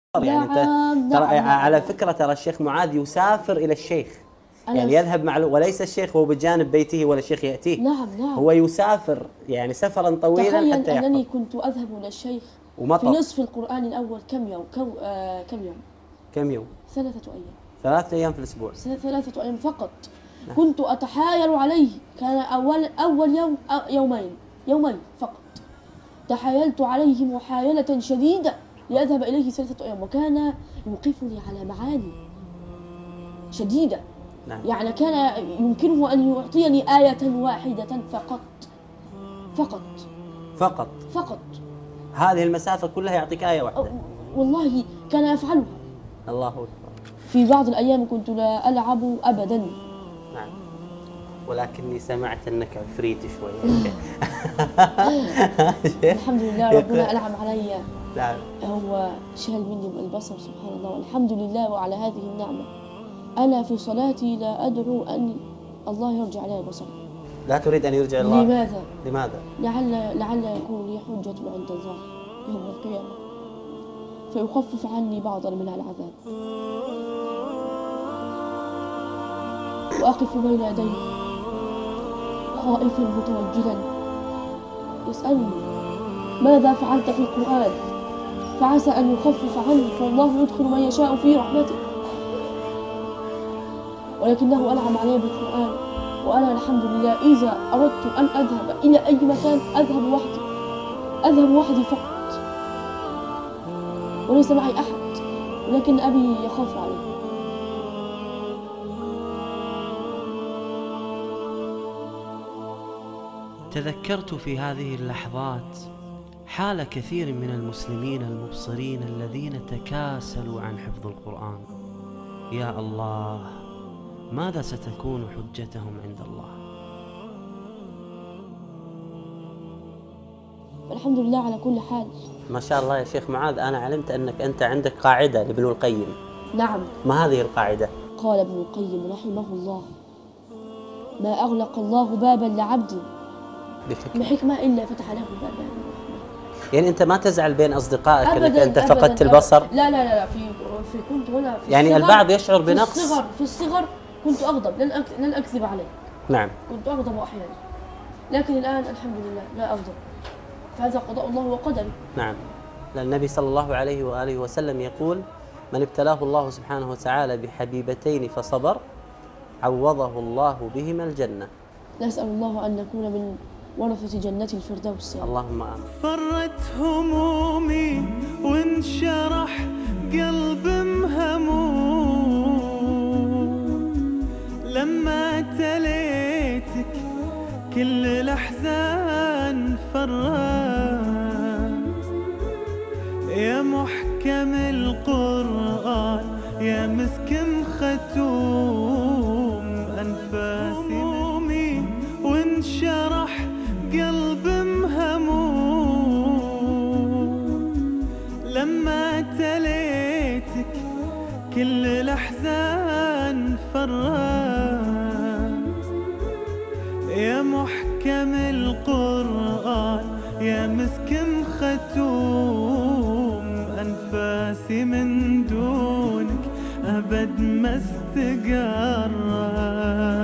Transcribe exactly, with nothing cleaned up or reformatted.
يعني انت ترى على فكره ترى الشيخ معاذ يسافر الى الشيخ، يعني يذهب مع وليس الشيخ هو بجانب بيته ولا الشيخ ياتيه. نعم نعم هو يسافر يعني سفرا طويلا حتى يحفظ. تخيل انني كنت اذهب الى الشيخ ومطر. في نصف القرآن الاول كم يوم كم, آه كم يوم كم يوم ثلاثة ايام ثلاثة ايام في الاسبوع ثلاثة ايام فقط. نعم. كنت اتحايل عليه، كان اول اول يوم يومين يومين فقط تحايلت عليه محايلة شديدة لأذهب إليه ثلاثة أيام، وكان يوقفني على معاني شديدة. نعم. يعني كان يمكنه أن يعطيني آية واحدة فقط فقط فقط فقط هذه المسافة كلها يعطيك آية واحدة؟ والله كان يفعلها. الله أكبر. في بعض الأيام كنت لا ألعب أبدا. نعم، ولكني سمعت أنك عفريت شوي. الحمد لله ربنا أنعم علي. نعم. هو شال مني البصر سبحان الله، والحمد لله وعلى هذه النعمة. أنا في صلاتي لا أدعو أن الله يرجع لي البصر. لا تريد أن يرجع الله؟ لماذا؟ لماذا؟ لعل لعل يكون لي حجة عند الله يوم القيامة فيخفف عني بعضا من العذاب. وأقف بين يديه خائفا متوجلا يسألني ماذا فعلت في القرآن، فعسى أن يخفف عني، فالله يدخل من يشاء في رحمته. ولكنه أنعم علي بالقرآن، وأنا الحمد لله إذا أردت أن أذهب إلى أي مكان أذهب وحدي أذهب وحدي فقط، وليس معي أحد، ولكن أبي يخاف علي. تذكرت في هذه اللحظات حال كثير من المسلمين المبصرين الذين تكاسلوا عن حفظ القرآن. يا الله، ماذا ستكون حجتهم عند الله؟ الحمد لله على كل حال. ما شاء الله يا شيخ معاذ، أنا علمت أنك أنت عندك قاعدة لابن القيم. نعم. ما هذه القاعدة؟ قال ابن القيم رحمه الله: ما أغلق الله بابا لعبد بحكمة إلا فتح له بابا. يعني أنت ما تزعل بين أصدقائك أنك أنت أبداً فقدت أبداً البصر؟ لا لا لا في في كنت هنا في يعني الصغر، البعض يشعر بنقص. في الصغر في الصغر كنت أغضب، لن أك... لن أكذب عليك. نعم. كنت أغضب أحيانا، لكن الآن الحمد لله لا أغضب، فهذا قضاء الله وقدره. نعم. لأن النبي صلى الله عليه وآله وسلم يقول: من ابتلاه الله سبحانه وتعالى بحبيبتين فصبر عوضه الله بهما الجنة. نسأل الله أن نكون من ورثة جنة الفردوس. اللهم آمين. فرت همومي وانشرح قلب مهموم لما تليتك كل الأحزان فرت. يا محكم القرآن يا مسكن ختوم أنفاسي همومي وانشرح قلب مهموم لما تليتك كل الأحزان فرت. يا محكم القرآن يا مسكن ختوم أنفاسي من دونك أبد ما استقرت.